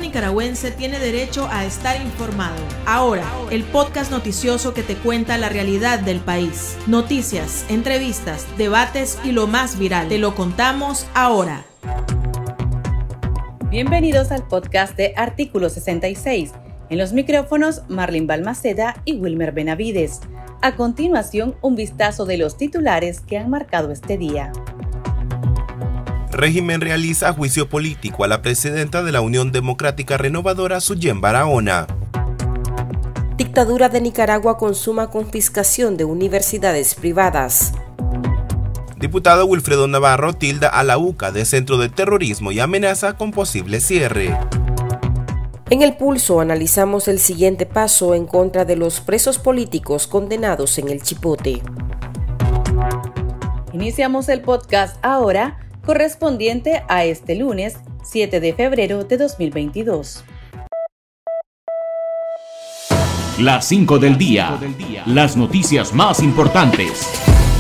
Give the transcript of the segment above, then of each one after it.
nicaragüense tiene derecho a estar informado. Ahora, el podcast noticioso que te cuenta la realidad del país. Noticias, entrevistas, debates y lo más viral. Te lo contamos ahora. Bienvenidos al podcast de Artículo 66. En los micrófonos, Marlene Balmaceda y Wilmer Benavides. A continuación, un vistazo de los titulares que han marcado este día. Régimen realiza juicio político a la presidenta de la Unión Democrática Renovadora, Suyén Barahona. Dictadura de Nicaragua consuma confiscación de universidades privadas. Diputado Wilfredo Navarro tilda a la UCA de centro de terrorismo y amenaza con posible cierre. En El Pulso analizamos el siguiente paso en contra de los presos políticos condenados en el Chipote. Iniciamos el podcast ahora, correspondiente a este lunes, 7 de febrero de 2022. Las 5 del día. Las noticias más importantes.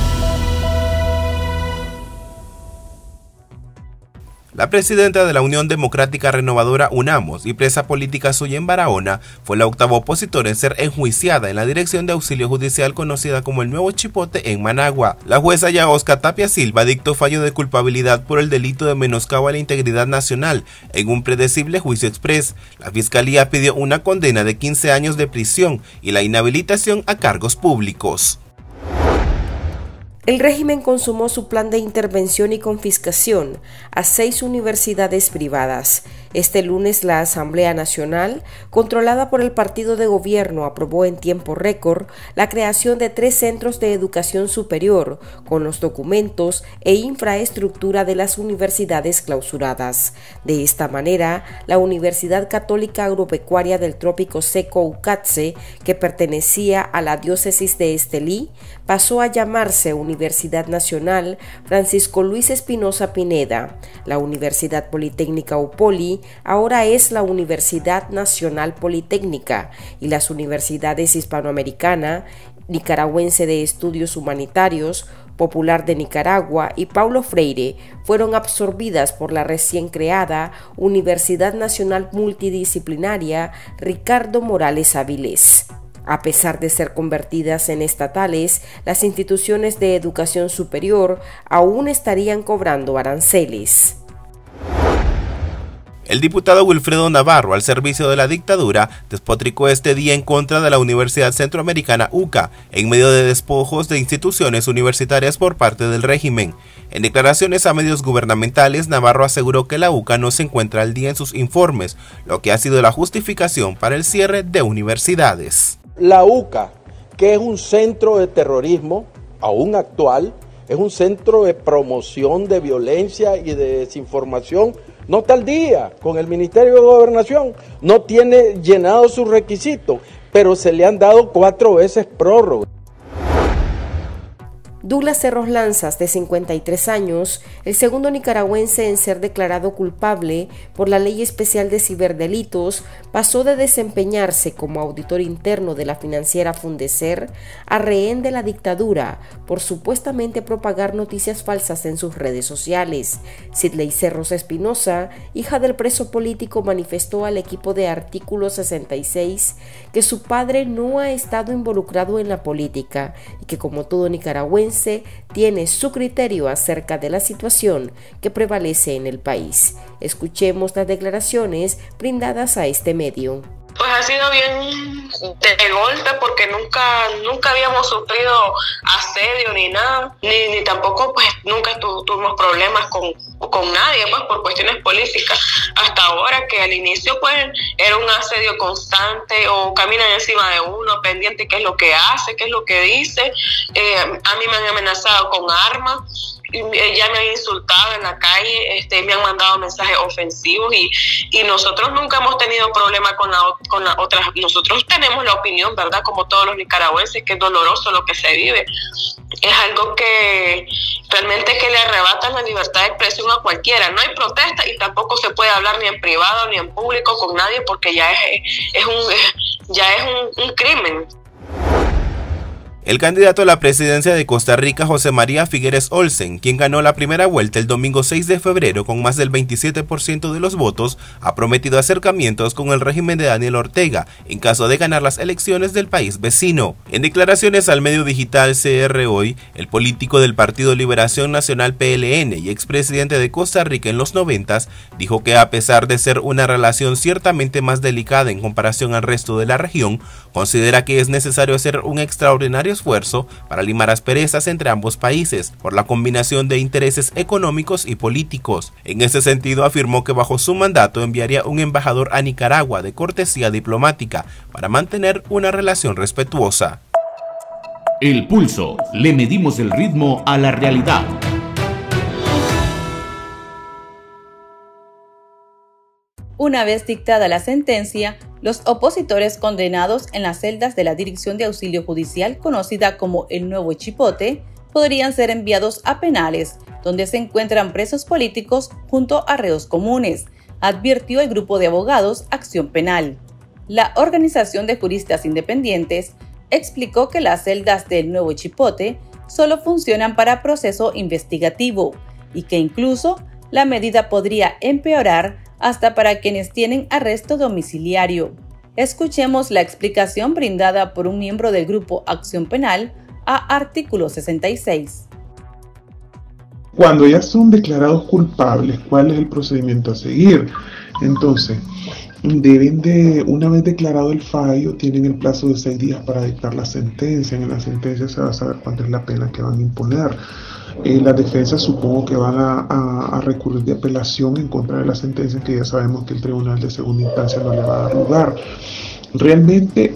La presidenta de la Unión Democrática Renovadora, UNAMOS, y presa política Suyén Barahona fue la octava opositora en ser enjuiciada en la Dirección de Auxilio Judicial conocida como el Nuevo Chipote en Managua. La jueza Yaosca Tapia Silva dictó fallo de culpabilidad por el delito de menoscabo a la integridad nacional en un predecible juicio exprés. La fiscalía pidió una condena de 15 años de prisión y la inhabilitación a cargos públicos. El régimen consumó su plan de intervención y confiscación a 6 universidades privadas. Este lunes la Asamblea Nacional, controlada por el partido de gobierno, aprobó en tiempo récord la creación de 3 centros de educación superior con los documentos e infraestructura de las universidades clausuradas. De esta manera, la Universidad Católica Agropecuaria del Trópico Seco UCATSE, que pertenecía a la diócesis de Estelí, pasó a llamarse Universidad Nacional Francisco Luis Espinosa Pineda. La Universidad Politécnica UPOLI ahora es la Universidad Nacional Politécnica, y las universidades Hispanoamericana, Nicaragüense de Estudios Humanitarios, Popular de Nicaragua y Paulo Freire fueron absorbidas por la recién creada Universidad Nacional Multidisciplinaria Ricardo Morales Avilés. A pesar de ser convertidas en estatales, las instituciones de educación superior aún estarían cobrando aranceles. El diputado Wilfredo Navarro, al servicio de la dictadura, despotricó este día en contra de la Universidad Centroamericana UCA, en medio de despojos de instituciones universitarias por parte del régimen. En declaraciones a medios gubernamentales, Navarro aseguró que la UCA no se encuentra al día en sus informes, lo que ha sido la justificación para el cierre de universidades. La UCA, que es un centro de terrorismo, aún actual, es un centro de promoción de violencia y de desinformación, no está al día con el Ministerio de Gobernación, no tiene llenado sus requisitos, pero se le han dado 4 veces prórroga. Douglas Cerros Lanzas, de 53 años, el segundo nicaragüense en ser declarado culpable por la Ley Especial de Ciberdelitos, pasó de desempeñarse como auditor interno de la financiera Fundecer a rehén de la dictadura por supuestamente propagar noticias falsas en sus redes sociales. Sidley Cerros Espinosa, hija del preso político, manifestó al equipo de Artículo 66 que su padre no ha estado involucrado en la política y que, como todo nicaragüense, tiene su criterio acerca de la situación que prevalece en el país. Escuchemos las declaraciones brindadas a este medio. Pues ha sido bien de golpe porque nunca habíamos sufrido asedio ni nada, ni tampoco pues nunca tuvimos problemas con nadie pues por cuestiones políticas. Hasta ahora que al inicio pues era un asedio constante o caminan encima de uno, pendiente qué es lo que hace, qué es lo que dice. A mí me han amenazado con armas. Ya me han insultado en la calle, me han mandado mensajes ofensivos y nosotros nunca hemos tenido problema con la otra. Nosotros tenemos la opinión, ¿verdad? Como todos los nicaragüenses, que es doloroso lo que se vive. Es algo que realmente que le arrebatan la libertad de expresión a cualquiera. No hay protesta y tampoco se puede hablar ni en privado ni en público con nadie porque ya es un crimen. El candidato a la presidencia de Costa Rica, José María Figueres Olsen, quien ganó la primera vuelta el domingo 6 de febrero con más del 27% de los votos, ha prometido acercamientos con el régimen de Daniel Ortega en caso de ganar las elecciones del país vecino. En declaraciones al medio digital CR Hoy, el político del Partido Liberación Nacional PLN y expresidente de Costa Rica en los 90s dijo que a pesar de ser una relación ciertamente más delicada en comparación al resto de la región, considera que es necesario hacer un extraordinario esfuerzo para limar asperezas entre ambos países por la combinación de intereses económicos y políticos. En ese sentido, afirmó que bajo su mandato enviaría un embajador a Nicaragua de cortesía diplomática para mantener una relación respetuosa. El Pulso. Le medimos el ritmo a la realidad. Una vez dictada la sentencia, los opositores condenados en las celdas de la Dirección de Auxilio Judicial, conocida como el Nuevo Chipote, podrían ser enviados a penales, donde se encuentran presos políticos junto a reos comunes, advirtió el grupo de abogados Acción Penal. La Organización de Juristas Independientes explicó que las celdas del Nuevo Chipote solo funcionan para proceso investigativo y que incluso la medida podría empeorar hasta para quienes tienen arresto domiciliario. Escuchemos la explicación brindada por un miembro del grupo Acción Penal a Artículo 66. Cuando ya son declarados culpables, ¿cuál es el procedimiento a seguir? Entonces, una vez declarado el fallo, tienen el plazo de 6 días para dictar la sentencia. En la sentencia se va a saber cuánto es la pena que van a imponer. La defensa supongo que van a recurrir de apelación en contra de la sentencia, que ya sabemos que el tribunal de segunda instancia no le va a dar lugar. Realmente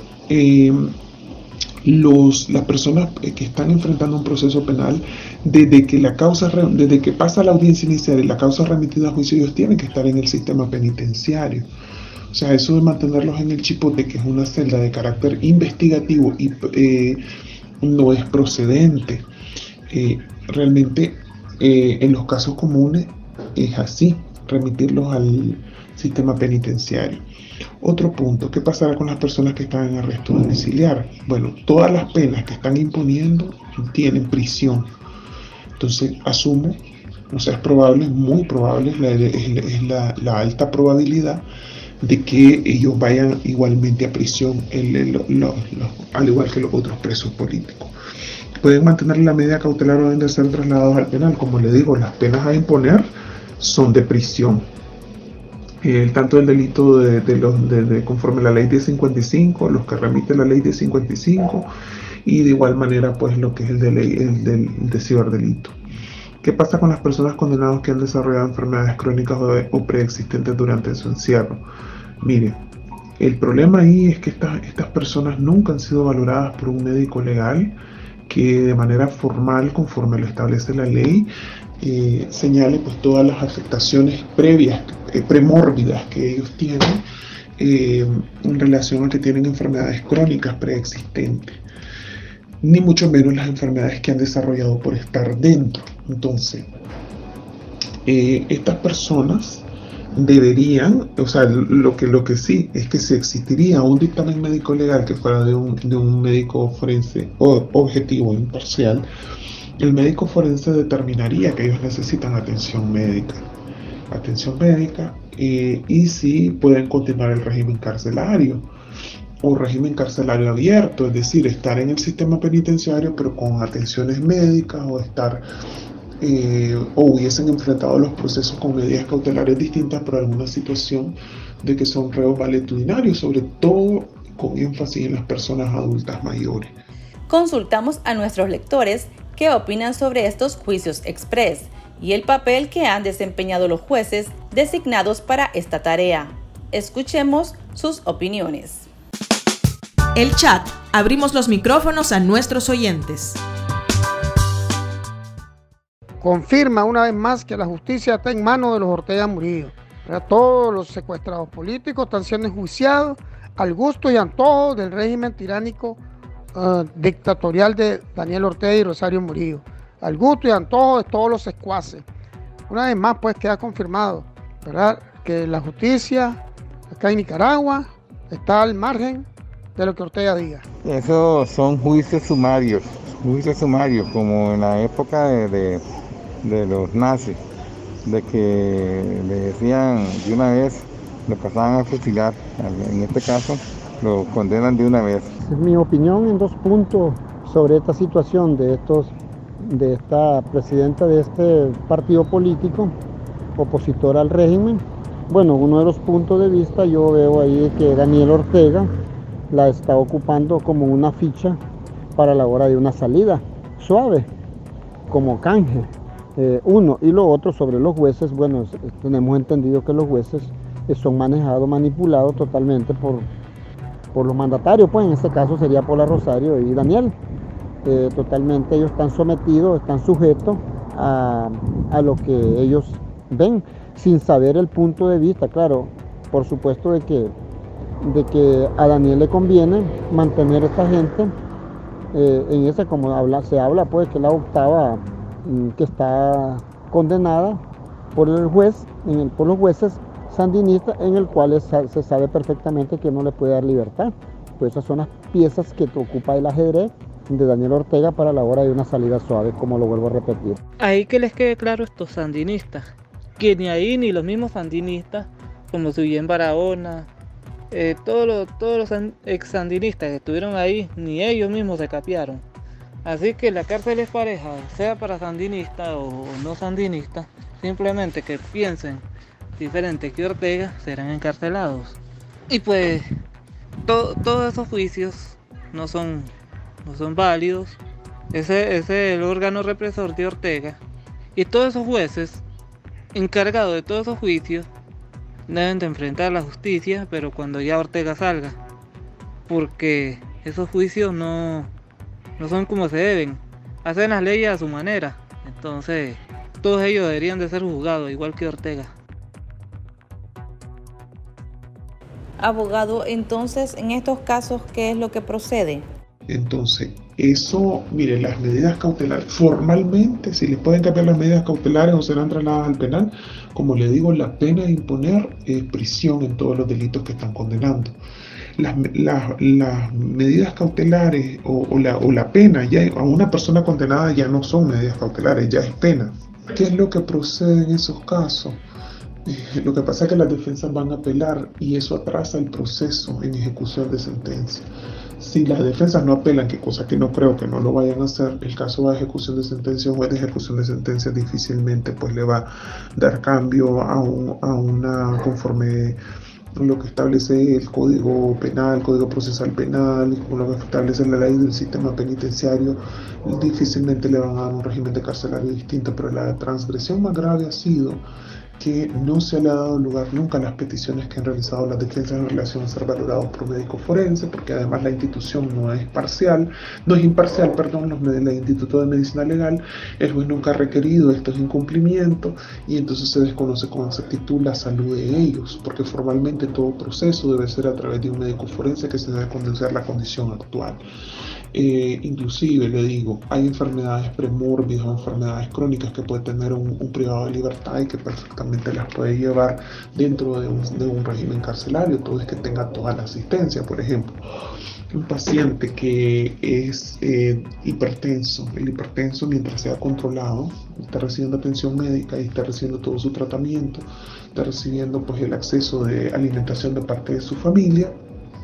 las personas que están enfrentando un proceso penal, desde que pasa la audiencia inicial y la causa remitida a juicio, ellos tienen que estar en el sistema penitenciario. O sea, eso de mantenerlos en el Chipote, que es una celda de carácter investigativo, y no es procedente. Realmente en los casos comunes es así, remitirlos al sistema penitenciario. Otro punto, ¿qué pasará con las personas que están en arresto domiciliar? Bueno, todas las penas que están imponiendo tienen prisión. Entonces asumo, o sea, es probable, muy probable, es la alta probabilidad de que ellos vayan igualmente a prisión, al igual que los otros presos políticos. Pueden mantener la medida cautelar o deben de ser trasladados al penal. Como le digo, las penas a imponer son de prisión. Tanto el delito conforme a la ley 1055, los que remite la ley 1055, y de igual manera pues lo que es el de ciberdelito. ¿Qué pasa con las personas condenadas que han desarrollado enfermedades crónicas o preexistentes durante su encierro? Mire, el problema ahí es que estas personas nunca han sido valoradas por un médico legal que de manera formal, conforme lo establece la ley, señale pues todas las afectaciones previas, premórbidas que ellos tienen en relación a que tienen enfermedades crónicas preexistentes, ni mucho menos las enfermedades que han desarrollado por estar dentro. Entonces, estas personas deberían, o sea, lo que sí es que si existiría un dictamen médico legal que fuera de un médico forense objetivo, imparcial, el médico forense determinaría que ellos necesitan atención médica y si pueden continuar el régimen carcelario o régimen carcelario abierto, es decir, estar en el sistema penitenciario pero con atenciones médicas, o hubiesen enfrentado los procesos con medidas cautelares distintas por alguna situación de que son reos valetudinarios, sobre todo con énfasis en las personas adultas mayores. Consultamos a nuestros lectores qué opinan sobre estos juicios express y el papel que han desempeñado los jueces designados para esta tarea. Escuchemos sus opiniones. El chat. Abrimos los micrófonos a nuestros oyentes. Confirma una vez más que la justicia está en manos de los Ortega Murillo. Todos los secuestrados políticos están siendo enjuiciados al gusto y antojo del régimen tiránico dictatorial de Daniel Ortega y Rosario Murillo. Al gusto y antojo de todos los secuaces. Una vez más pues queda confirmado, ¿verdad?, que la justicia acá en Nicaragua está al margen de lo que Ortega diga. Esos son juicios sumarios, como en la época de los nazis, de que le decían de una vez, lo pasaban a fusilar. En este caso lo condenan de una vez. Es mi opinión en 2 puntos sobre esta situación de esta presidenta de este partido político opositor al régimen. Bueno, uno de los puntos de vista yo veo ahí que Daniel Ortega la está ocupando como una ficha para la hora de una salida suave, como canje. Uno, y lo otro sobre los jueces, bueno, tenemos entendido que los jueces son manipulados totalmente por los mandatarios, pues en este caso sería Paula Rosario y Daniel. Totalmente ellos están sometidos, están sujetos a lo que ellos ven, sin saber el punto de vista. Claro, por supuesto de que a Daniel le conviene mantener a esta gente en esa, como se habla pues que la octava que está condenada por el juez, por los jueces sandinistas, en el cual se sabe perfectamente que no le puede dar libertad. Pues esas son las piezas que ocupa el ajedrez de Daniel Ortega para la hora de una salida suave, como lo vuelvo a repetir. Ahí que les quede claro estos sandinistas, que ni ahí ni los mismos sandinistas, como Suyen Barahona, todos los ex sandinistas que estuvieron ahí, ni ellos mismos se capiaron. Así que la cárcel es pareja, sea para sandinistas o no sandinistas, simplemente que piensen diferente que Ortega serán encarcelados. Y pues todos esos juicios no son válidos. Ese es el órgano represor de Ortega, y todos esos jueces encargados de todos esos juicios deben de enfrentar la justicia, pero cuando ya Ortega salga, porque esos juicios no son como se deben, hacen las leyes a su manera. Entonces todos ellos deberían de ser juzgados igual que Ortega. Abogado, entonces en estos casos, ¿qué es lo que procede? Entonces, eso, mire, las medidas cautelares, formalmente, si les pueden cambiar las medidas cautelares o serán trasladadas al penal, como le digo, la pena de imponer prisión en todos los delitos que están condenando. Las medidas cautelares o la pena, ya a una persona condenada ya no son medidas cautelares, ya es pena. ¿Qué es lo que procede en esos casos? Lo que pasa es que las defensas van a apelar y eso atrasa el proceso en ejecución de sentencia. Si las defensas no apelan, que cosa que no creo que no lo vayan a hacer, el caso va a ejecución de sentencia, un juez de ejecución de sentencia difícilmente pues le va a dar cambio a una conforme lo que establece el Código Penal, el Código Procesal Penal, con lo que establece la ley del sistema penitenciario, difícilmente le van a dar un régimen de carcelario distinto, pero la transgresión más grave ha sido que no se le ha dado lugar nunca a las peticiones que han realizado las defensas en relación a ser valorados por médico forense, porque además la institución no es imparcial, el Instituto de Medicina Legal, el juez nunca ha requerido estos incumplimientos y entonces se desconoce con exactitud la salud de ellos, porque formalmente todo proceso debe ser a través de un médico forense que se debe conocer la condición actual. Inclusive le digo, hay enfermedades premórbidas o enfermedades crónicas que puede tener un privado de libertad y que perfectamente las puede llevar dentro de un régimen carcelario, todo es que tenga toda la asistencia. Por ejemplo, un paciente que es hipertenso, el hipertenso mientras sea controlado, está recibiendo atención médica y está recibiendo todo su tratamiento, está recibiendo pues el acceso de alimentación de parte de su familia,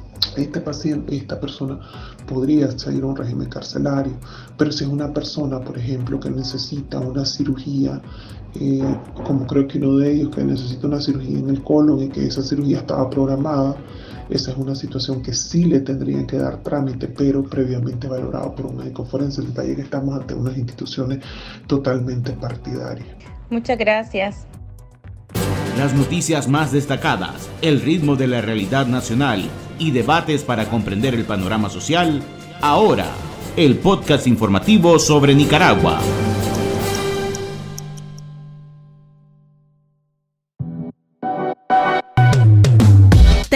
esta persona podría salir a un régimen carcelario. Pero si es una persona, por ejemplo, que necesita una cirugía, como creo que uno de ellos que necesita una cirugía en el colon y que esa cirugía estaba programada, esa es una situación que sí le tendrían que dar trámite, pero previamente valorado por un médico forense. El detalle es que estamos ante unas instituciones totalmente partidarias. Muchas gracias. Las noticias más destacadas, el ritmo de la realidad nacional y debates para comprender el panorama social. Ahora, el podcast informativo sobre Nicaragua.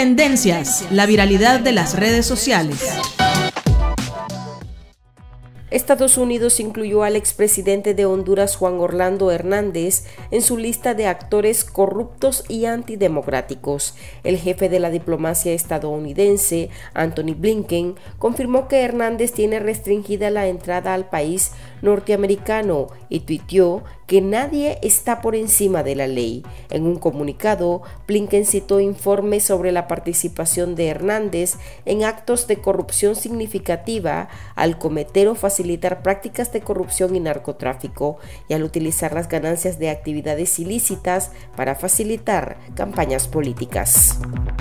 Tendencias, la viralidad de las redes sociales. Estados Unidos incluyó al expresidente de Honduras, Juan Orlando Hernández, en su lista de actores corruptos y antidemocráticos. El jefe de la diplomacia estadounidense, Anthony Blinken, confirmó que Hernández tiene restringida la entrada al país norteamericano y tuiteó que nadie está por encima de la ley. En un comunicado, Blinken citó informes sobre la participación de Hernández en actos de corrupción significativa al cometer o facilitar prácticas de corrupción y narcotráfico y al utilizar las ganancias de actividades ilícitas para facilitar campañas políticas.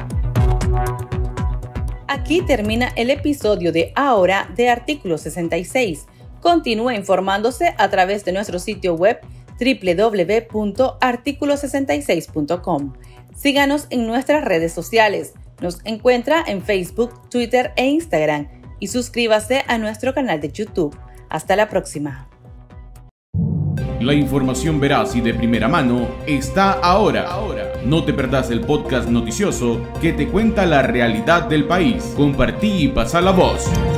Aquí termina el episodio de Ahora de Artículo 66. Continúe informándose a través de nuestro sitio web www.articulo66.com. Síganos en nuestras redes sociales. Nos encuentra en Facebook, Twitter e Instagram y suscríbase a nuestro canal de YouTube. Hasta la próxima. La información veraz y de primera mano está ahora. No te perdás el podcast noticioso que te cuenta la realidad del país. Compartí y pasa la voz.